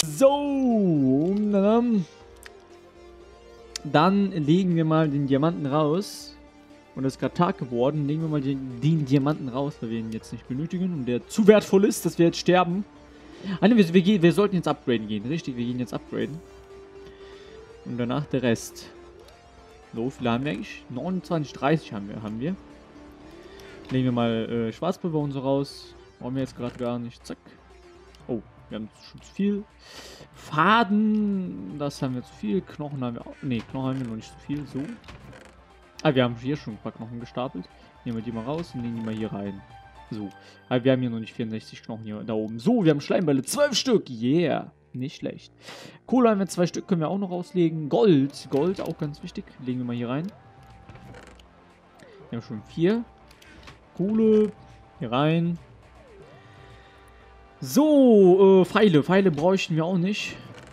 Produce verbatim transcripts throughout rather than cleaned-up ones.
So. Dann legen wir mal den Diamanten raus. Und es ist gerade Tag geworden. Legen wir mal den, den Diamanten raus, weil wir ihn jetzt nicht benötigen. Und der zu wertvoll ist, dass wir jetzt sterben. Ah, ne, wir, wir, wir sollten jetzt upgraden gehen. Richtig, wir gehen jetzt upgraden. Und danach der Rest. So, wie viele haben wir eigentlich? neunundzwanzig, dreißig haben wir. Haben wir. Legen wir mal äh, Schwarzpulver und so raus. Brauchen wir jetzt gerade gar nicht. Zack. Oh, wir haben schon zu viel. Faden, das haben wir zu viel. Knochen haben wir auch. Ne, Knochen haben wir noch nicht zu viel. So. Ah, wir haben hier schon ein paar Knochen gestapelt. Nehmen wir die mal raus und legen die mal hier rein. So. Aber wir haben hier noch nicht vierundsechzig Knochen hier da oben. So, wir haben Schleimbälle. zwölf Stück. Yeah. Nicht schlecht. Kohle haben wir zwei Stück. Können wir auch noch rauslegen. Gold. Gold, auch ganz wichtig. Legen wir mal hier rein. Wir haben schon vier. Kohle. Hier rein. So, äh, Pfeile. Pfeile bräuchten wir auch nicht.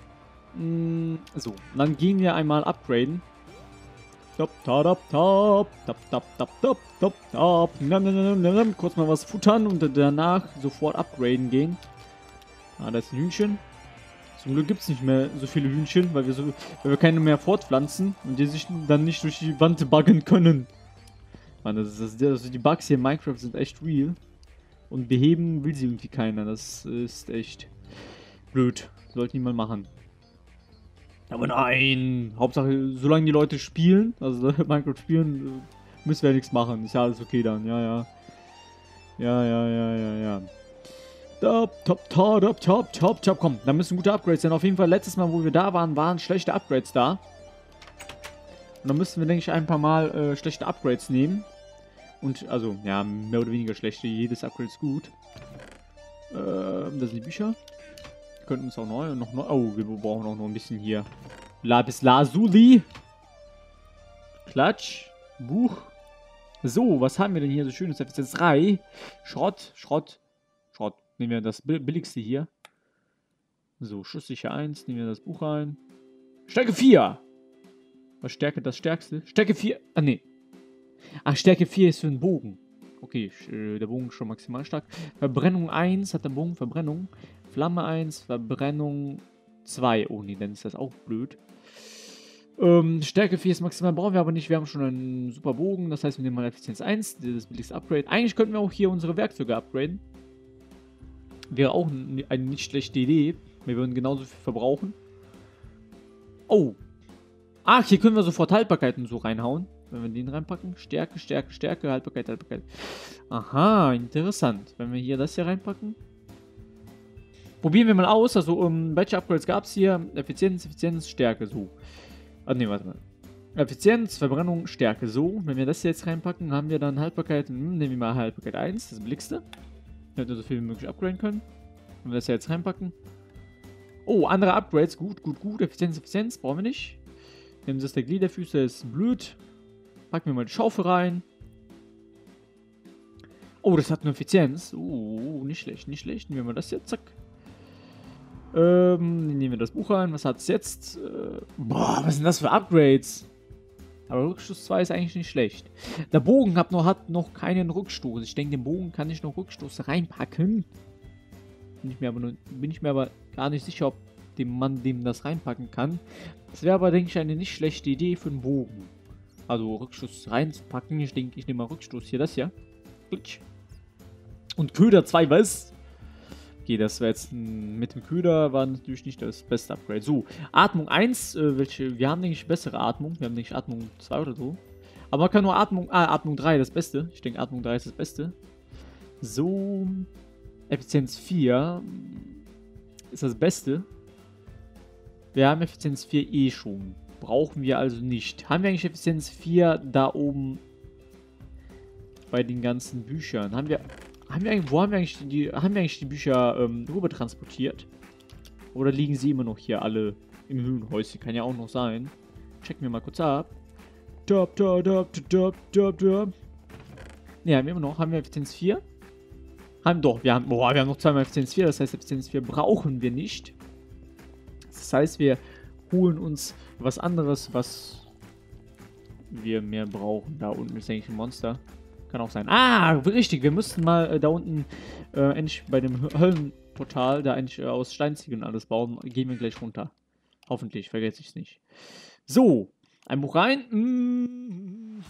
Mm, so, dann gehen wir einmal upgraden. Top, top, top, top, top, top, top, top, top. Kurz mal was futtern und danach sofort upgraden gehen. Ah, da ist ein Hühnchen. Zum Glück gibt es nicht mehr so viele Hühnchen, weil wir, so, weil wir keine mehr fortpflanzen und die sich dann nicht durch die Wand buggen können. Mann, das ist, das, also die Bugs hier in Minecraft sind echt real. Und beheben will sie irgendwie keiner. Das ist echt blöd. Sollten die mal machen. Aber nein! Hauptsache, solange die Leute spielen, also Minecraft spielen, müssen wir ja nichts machen. Ist ja alles okay dann. Ja, ja. Ja, ja, ja, ja, ja. Top, top, top, top, top, top, top. Komm, da müssen gute Upgrades sein. Auf jeden Fall, letztes Mal, wo wir da waren, waren schlechte Upgrades da. Und dann müssten wir, denke ich, ein paar Mal äh, schlechte Upgrades nehmen. Und, also, ja, mehr oder weniger schlechte. Jedes Upgrade ist gut. Ähm, das sind die Bücher. Wir könnten uns auch neu, noch neu. Oh, wir brauchen auch noch ein bisschen hier. Lapis Lazuli. Klatsch. Buch. So, was haben wir denn hier so schönes? Das ist jetzt drei. Schrott, Schrott, Schrott. Nehmen wir das billigste hier. So, schusssicher eins. Nehmen wir das Buch rein. Stärke vier. Was Stärke das stärkste? Stärke vier. Ah, nee. Ach, Stärke vier ist für einen Bogen. Okay, der Bogen ist schon maximal stark. Verbrennung eins hat der Bogen Verbrennung. Flamme eins, Verbrennung zwei. Oh nee, dann ist das auch blöd. Ähm, Stärke vier ist maximal, brauchen wir aber nicht. Wir haben schon einen super Bogen. Das heißt, wir nehmen mal Effizienz eins, das billigste Upgrade. Eigentlich könnten wir auch hier unsere Werkzeuge upgraden. Wäre auch eine nicht schlechte Idee. Wir würden genauso viel verbrauchen. Oh. Ach, hier können wir sofort Haltbarkeiten so reinhauen. Wenn wir den reinpacken. Stärke, Stärke, Stärke, Haltbarkeit, Haltbarkeit. Aha, interessant. Wenn wir hier das hier reinpacken. Probieren wir mal aus. Also, um, welche Upgrades gab es hier? Effizienz, Effizienz, Stärke, so. Ah, ne, warte mal. Effizienz, Verbrennung, Stärke, so. Wenn wir das hier jetzt reinpacken, haben wir dann Haltbarkeit. Hm, nehmen wir mal Haltbarkeit eins, das billigste. Damit wir so viel wie möglich upgraden können. Wenn wir das hier jetzt reinpacken. Oh, andere Upgrades. Gut, gut, gut. Effizienz, Effizienz. Brauchen wir nicht. Nehmen Sie das der Gliederfüße, ist blöd. Packen wir mal die Schaufel rein. Oh, das hat eine Effizienz. Oh, nicht schlecht, nicht schlecht. Nehmen wir mal das jetzt. Zack. Ähm, nehmen wir das Buch rein. Was hat es jetzt? Äh, boah, was sind das für Upgrades? Aber Rückstoß zwei ist eigentlich nicht schlecht. Der Bogen hat noch, hat noch keinen Rückstoß. Ich denke, den Bogen kann ich noch Rückstoß reinpacken. Bin ich mir aber, nur, bin ich mir aber gar nicht sicher, ob dem Mann dem das reinpacken kann. Das wäre aber, denke ich, eine nicht schlechte Idee für einen Bogen. Also Rückstoß reinzupacken. Ich denke, ich nehme mal Rückstoß hier, das hier. Glitch. Und Köder zwei, was? Okay, das wäre jetzt mit dem Köder war natürlich nicht das beste Upgrade. So, Atmung eins, äh, welche, wir haben nämlich bessere Atmung. Wir haben nämlich Atmung zwei oder so. Aber man kann nur Atmung, ah, Atmung drei, das Beste. Ich denke, Atmung drei ist das Beste. So, Effizienz vier ist das Beste. Wir haben Effizienz vier eh schon. Brauchen wir also nicht. Haben wir eigentlich Effizienz vier da oben bei den ganzen Büchern? Haben wir... Haben wir eigentlich, wo haben wir eigentlich die, haben wir eigentlich die Bücher ähm, rüber transportiert? Oder liegen sie immer noch hier alle im Höhlenhäuschen? Kann ja auch noch sein. Checken wir mal kurz ab. Top, top, top, top, top, top. Ne, haben wir immer noch. Haben wir Effizienz vier? Haben doch. Wir haben, boah, wir haben noch zweimal Effizienz vier. Das heißt, Effizienz vier brauchen wir nicht. Das heißt, wir holen uns was anderes, was wir mehr brauchen. Da unten ist eigentlich ein Monster. Kann auch sein. Ah, richtig. Wir müssten mal äh, da unten äh, endlich bei dem Höllen, Portal, da eigentlich äh, aus Steinziegeln alles bauen, gehen wir gleich runter. Hoffentlich, vergesse ich es nicht. So, ein Buch rein. Nehmen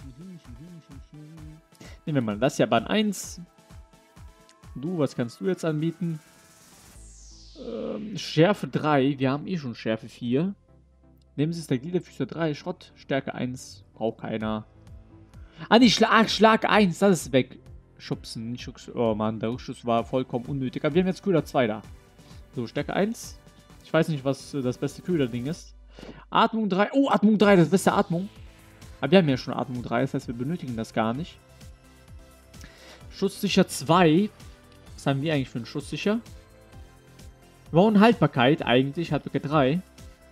wir mal das hier, Bahn eins. Du, was kannst du jetzt anbieten? Ähm, Schärfe drei, wir haben eh schon Schärfe vier. Nehmen Sie es der Gliederfüßer drei, Schrott, Stärke eins, braucht keiner. Ah, die Schlag, Schlag eins, das ist weg. Schubsen, nicht Schubsen. Oh Mann, der Rückschuss war vollkommen unnötig. Aber wir haben jetzt Köder zwei da. So, Stärke eins. Ich weiß nicht, was das beste Köder-Ding ist. Atmung drei. Oh, Atmung drei, das beste Atmung. Aber wir haben ja schon Atmung drei, das heißt, wir benötigen das gar nicht. Schusssicher zwei. Was haben wir eigentlich für einen Schusssicher? Wir brauchen Haltbarkeit eigentlich, Haltbarkeit drei.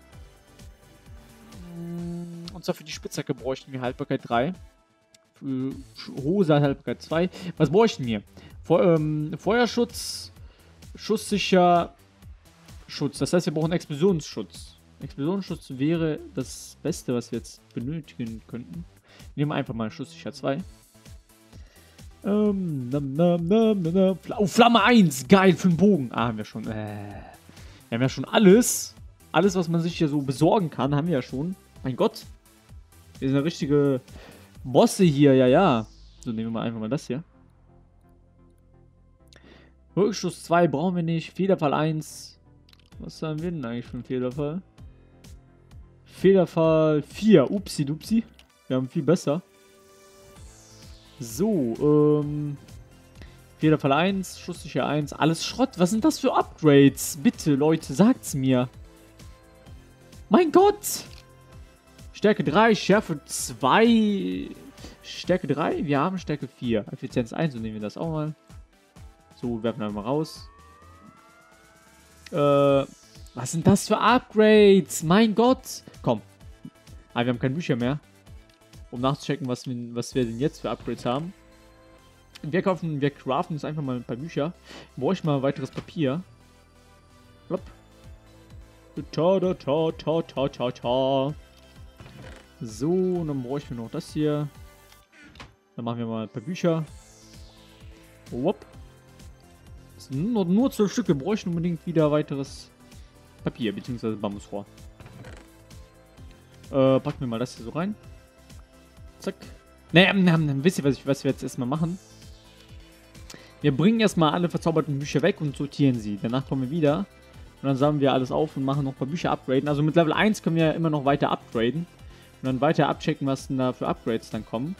Und zwar für die Spitzhacke bräuchten wir Haltbarkeit drei. Für Hose Haltbarkeit zwei. Was bräuchten wir? Fe ähm, Feuerschutz, schusssicher Schutz. Das heißt, wir brauchen Explosionsschutz. Explosionsschutz wäre das Beste, was wir jetzt benötigen könnten. Nehmen wir einfach mal schusssicher zwei. Ähm, na, na, na, na, na. Oh, Flamme eins. Geil, für den Bogen. Ah, haben wir schon. Äh, wir haben ja schon alles. Alles, was man sich hier so besorgen kann, haben wir ja schon. Mein Gott. Wir sind eine richtige Bosse hier, ja, ja. So, nehmen wir mal einfach mal das hier. Rückschuss zwei brauchen wir nicht. Federfall eins. Was haben wir denn eigentlich für einen Federfall? Federfall vier. Upsi, dupsi. Wir haben viel besser. So, ähm. Federfall eins, schusssicher eins. Alles Schrott. Was sind das für Upgrades? Bitte, Leute, sagt's mir. Mein Gott! Stärke drei, Schärfe zwei. Stärke drei? Wir haben Stärke vier. Effizienz eins, so nehmen wir das auch mal. So, werfen wir mal raus. Äh, was sind das für Upgrades? Mein Gott! Komm. Ah, wir haben keine Bücher mehr. Um nachzuchecken, was wir, was wir denn jetzt für Upgrades haben. Wir kaufen, wir craften uns einfach mal ein paar Bücher. Brauche ich mal weiteres Papier. Plopp. Ta ta ta ta ta ta ta. So, und dann bräuchten wir noch das hier. Dann machen wir mal ein paar Bücher. Wop. Das sind nur, nur zwölf Stück. Wir bräuchten unbedingt wieder weiteres Papier, beziehungsweise Bambusrohr. Äh, packen wir mal das hier so rein. Zack. Naja, dann wisst ihr, was, ich, was wir jetzt erstmal machen. Wir bringen erstmal alle verzauberten Bücher weg und sortieren sie. Danach kommen wir wieder. Und dann sammeln wir alles auf und machen noch ein paar Bücher upgraden. Also mit Level eins können wir ja immer noch weiter upgraden. Und dann weiter abchecken, was denn da für Upgrades dann kommen.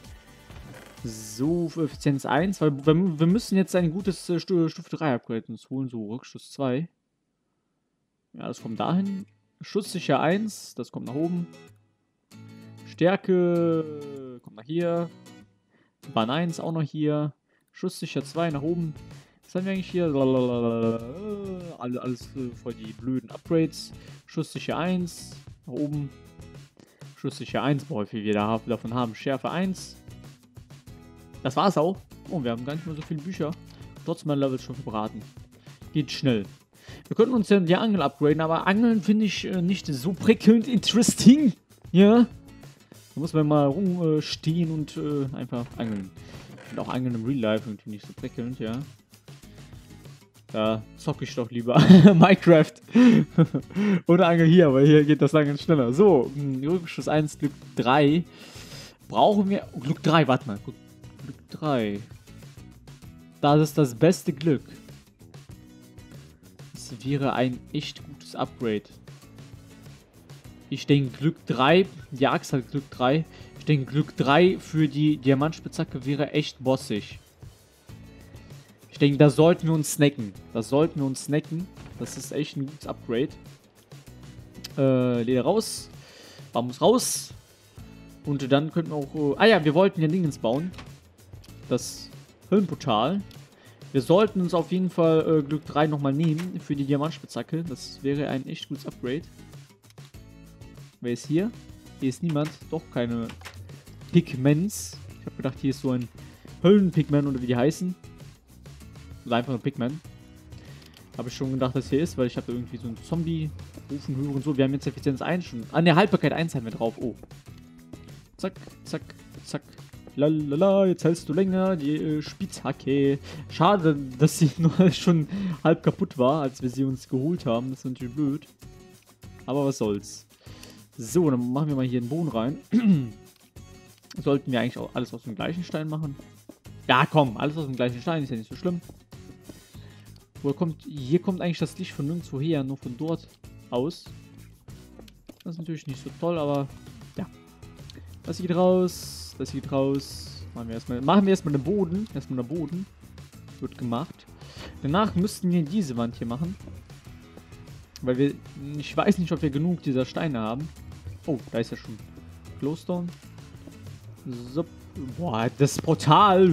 So, für Effizienz eins. Weil wir, wir müssen jetzt ein gutes äh, Stufe drei Upgrade uns holen. So, Rückschuss zwei. Ja, das kommt dahin. Schusssicher eins. Das kommt nach oben. Stärke kommt nach hier. Bahn eins auch noch hier. Schusssicher zwei nach oben. Was haben wir eigentlich hier? Alle, alles voll die blöden Upgrades. Schusssicher eins nach oben. Schusssicher eins, boah, wie viel wir da davon haben. Schärfe eins. Das war's auch. Oh, wir haben gar nicht mehr so viele Bücher. Trotzdem mein Level schon verbraten. Geht schnell. Wir könnten uns ja die Angel upgraden, aber Angeln finde ich äh, nicht so prickelnd interesting. Ja. Da muss man mal rumstehen äh, und äh, einfach angeln. Ich finde auch Angeln im Real Life irgendwie nicht so prickelnd, ja. Da zocke ich doch lieber Minecraft. Oder Angel hier, aber hier geht das Angeln schneller. So, Rückschuss eins, Glück drei. Brauchen wir... Oh, Glück drei, warte mal. Glück drei. Das ist das beste Glück. Das wäre ein echt gutes Upgrade. Ich denke Glück drei. Die Axt hat Glück drei. Ich denke Glück drei für die Diamantspitzhacke wäre echt bossig. Ich denke, da sollten wir uns snacken. Das sollten wir uns snacken. Das ist echt ein gutes Upgrade. Äh, Leder raus. Bambus raus. Und dann könnten wir auch... Äh, ah ja, wir wollten ja Dingens bauen. Das Höllenportal. Wir sollten uns auf jeden Fall äh, Glück drei nochmal nehmen für die Diamantspitzhacke. Das wäre ein echt gutes Upgrade. Wer ist hier? Hier ist niemand. Doch keine Pigments. Ich habe gedacht, hier ist so ein Höllenpigment oder wie die heißen. Oder einfach ein Pigment. Habe ich schon gedacht, dass hier ist, weil ich habe irgendwie so einen Zombie rufen hören und so. Wir haben jetzt Effizienz eins schon. Ah ne, Haltbarkeit eins haben wir drauf. Oh. Zack, zack, zack. Lalala, jetzt hältst du länger, die äh, Spitzhacke. Schade, dass sie nur schon halb kaputt war, als wir sie uns geholt haben. Das ist natürlich blöd. Aber was soll's. So, dann machen wir mal hier einen Boden rein. Sollten wir eigentlich auch alles aus dem gleichen Stein machen? Ja, komm, alles aus dem gleichen Stein, ist ja nicht so schlimm. Wo kommt, hier kommt eigentlich das Licht von nirgendwo her, nur von dort aus. Das ist natürlich nicht so toll, aber ja. Das geht raus, das geht raus. Machen wir erstmal, machen wir erstmal den Boden. Erstmal der Boden. Wird gemacht. Danach müssten wir diese Wand hier machen. Weil wir, ich weiß nicht, ob wir genug dieser Steine haben. Oh, da ist ja schon Glowstone. So. Boah, das Portal.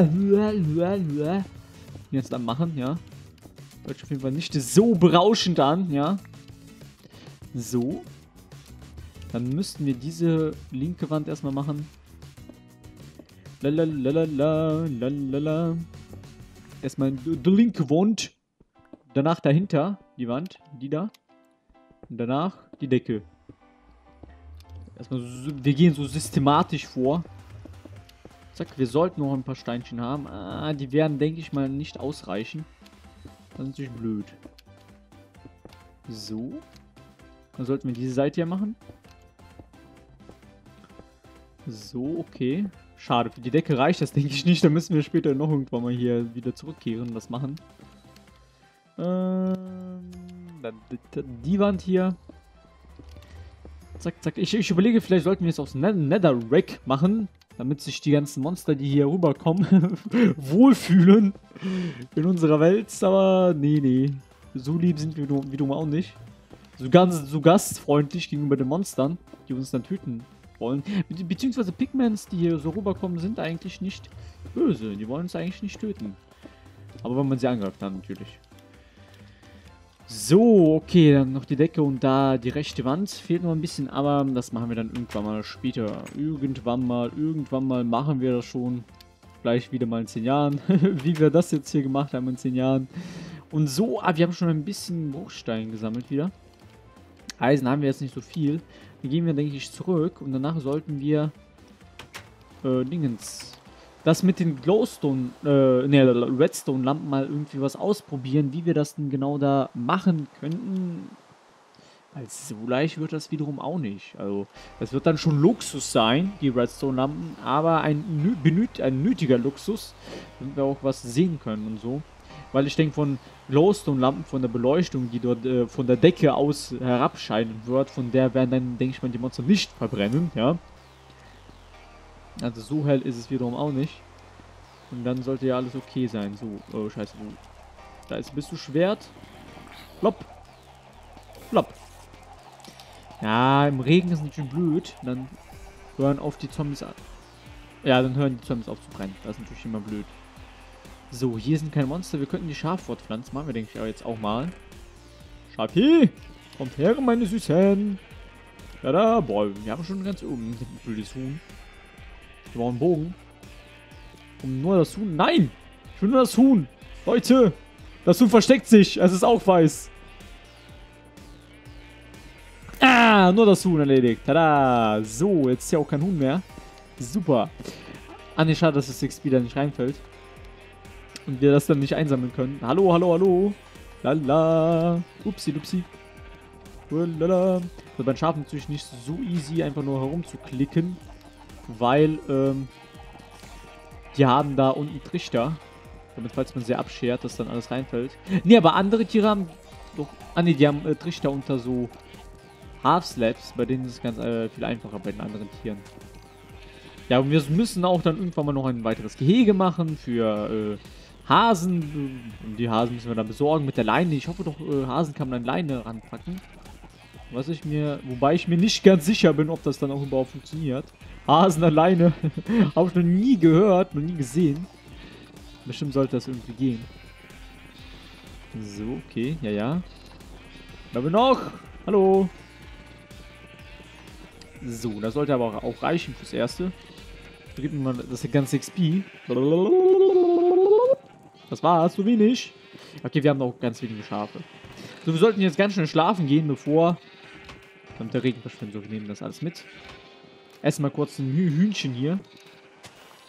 Jetzt dann machen, ja. Hört sich auf jeden Fall nicht so berauschend an, ja. So. Dann müssten wir diese linke Wand erstmal machen. Lalalala, lalala. Erstmal die linke Wand. Danach dahinter die Wand, die da. Und danach die Decke. Erstmal so, wir gehen so systematisch vor. Zack, wir sollten noch ein paar Steinchen haben. Ah, die werden, denke ich mal, nicht ausreichen. Das ist natürlich blöd. So. Dann sollten wir diese Seite hier machen. So, okay. Schade, für die Decke reicht das, denke ich nicht. Da müssen wir später noch irgendwann mal hier wieder zurückkehren und das machen. Ähm, dann die Wand hier. Zack, zack. Ich, ich überlege, vielleicht sollten wir jetzt aufs Netherrack machen, damit sich die ganzen Monster, die hier rüberkommen, wohlfühlen in unserer Welt. Aber nee, nee. So lieb sind wir wiederum auch nicht. So ganz so gastfreundlich gegenüber den Monstern, die uns dann töten wollen. Be beziehungsweise Pigments, die hier so rüberkommen, sind eigentlich nicht böse. Die wollen uns eigentlich nicht töten. Aber wenn man sie angreift, dann natürlich. So, okay, dann noch die Decke und da die rechte Wand. Fehlt noch ein bisschen, aber das machen wir dann irgendwann mal später. Irgendwann mal, irgendwann mal machen wir das schon. Vielleicht wieder mal in zehn Jahren. Wie wir das jetzt hier gemacht haben in zehn Jahren. Und so, ah, wir haben schon ein bisschen Bruchstein gesammelt wieder. Eisen haben wir jetzt nicht so viel. Dann gehen wir, denke ich, zurück und danach sollten wir äh, Dingens... Das mit den Glowstone, äh, ne, Redstone-Lampen mal irgendwie was ausprobieren, wie wir das denn genau da machen könnten. Weil so leicht wird das wiederum auch nicht. Also, das wird dann schon Luxus sein, die Redstone-Lampen, aber ein, benöt ein nötiger Luxus, damit wir auch was sehen können und so. Weil ich denke, von Glowstone-Lampen, von der Beleuchtung, die dort äh, von der Decke aus herabscheinen wird, von der werden dann, denke ich mal, die Monster nicht verbrennen, ja. Also so hell ist es wiederum auch nicht. Und dann sollte ja alles okay sein. So, oh scheiße, wo? Da ist, bist du Schwert. Plopp. Plopp. Ja, im Regen ist natürlich blöd. Dann hören auf die Zombies an. Ja, dann hören die Zombies auf zu brennen. Das ist natürlich immer blöd. So, hier sind keine Monster. Wir könnten die Schaf fortpflanzen. Machen wir, denke ich, aber jetzt auch mal. Schafi! Kommt her, meine Süßen! Ja, da, boah, wir haben schon ganz oben ein blödes Huhn. Wir brauchen einen Bogen. Um nur das Huhn. Nein! Ich will nur das Huhn! Leute! Das Huhn versteckt sich! Es ist auch weiß! Ah! Nur das Huhn erledigt! Tada! So, jetzt ist ja auch kein Huhn mehr. Super! Ah, ne, schade, dass das X P da nicht reinfällt. Und wir das dann nicht einsammeln können. Hallo, hallo, hallo! Lala! Upsi, upsi. Lala. Also beim Schaf natürlich nicht so easy, einfach nur herumzuklicken. Weil, ähm, die haben da unten Trichter. Damit, falls man sie abschert, dass dann alles reinfällt. Ne, aber andere Tiere haben doch... Ah, ne, die haben äh, Trichter unter so Half-Slabs. Bei denen ist es ganz äh, viel einfacher bei den anderen Tieren. Ja, und wir müssen auch dann irgendwann mal noch ein weiteres Gehege machen für äh, Hasen. Und die Hasen müssen wir dann besorgen mit der Leine. Ich hoffe doch, äh, Hasen kann man an Leine ranpacken. Was ich mir... Wobei ich mir nicht ganz sicher bin, ob das dann auch überhaupt funktioniert. Hasen alleine. Habe ich noch nie gehört, noch nie gesehen. Bestimmt sollte das irgendwie gehen. So, okay. Ja, ja. Da haben wir noch. Hallo. So, das sollte aber auch reichen fürs Erste. Da gibt mir mal das ganze X P. Das war's, so wenig. Okay, wir haben auch ganz wenige Schafe. So, wir sollten jetzt ganz schnell schlafen gehen, bevor... Damit der Regen verschwindet. So, wir nehmen das alles mit. Essen mal kurz ein Hü Hühnchen hier.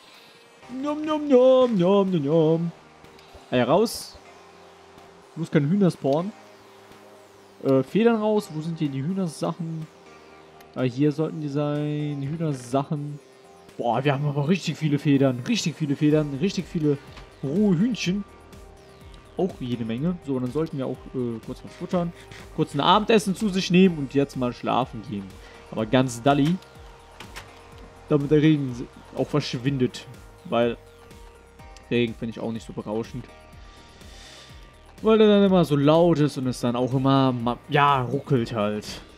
Nom, nom, nom, nom, nom, nom. Eier raus. Muss kein Hühner spawnen. Äh, Federn raus. Wo sind hier die Hühnersachen? Ah, hier sollten die sein. Hühnersachen. Boah, wir haben aber richtig viele Federn. Richtig viele Federn. Richtig viele rohe Hühnchen. Auch jede Menge. So, dann sollten wir auch äh, kurz was futtern. Kurz ein Abendessen zu sich nehmen und jetzt mal schlafen gehen. Aber ganz dalli. Damit der Regen auch verschwindet. Weil Regen finde ich auch nicht so berauschend. Weil er dann immer so laut ist und es dann auch immer, ja, ruckelt halt.